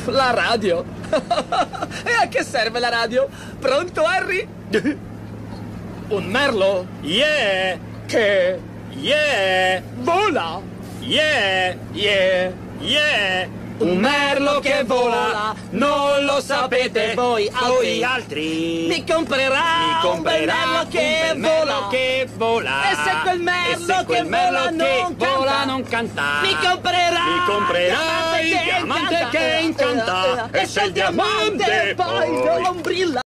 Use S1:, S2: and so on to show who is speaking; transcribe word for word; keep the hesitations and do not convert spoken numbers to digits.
S1: La radio. E a che serve la radio? Pronto, Harry? Un merlo?
S2: Yeah!
S1: Che
S2: Yeah!
S1: vola.
S2: Yeah!
S1: Yeah.
S2: Yeah!
S1: Un merlo che vola, non lo sapete voi altri.
S2: Voi altri
S1: Mi comprerà,
S2: mi comprerà
S1: un bel merlo che
S2: un bel merlo
S1: vola.
S2: che vola.
S1: E se quel merlo
S2: E se quel
S1: che
S2: merlo
S1: vola
S2: che
S1: non
S2: vola
S1: canta,
S2: non canta,
S1: mi comprerà
S2: mi comprerà
S1: il
S2: il diamante che incanta.
S1: E
S2: E se il diamante
S1: poi
S2: poi
S1: non brilla.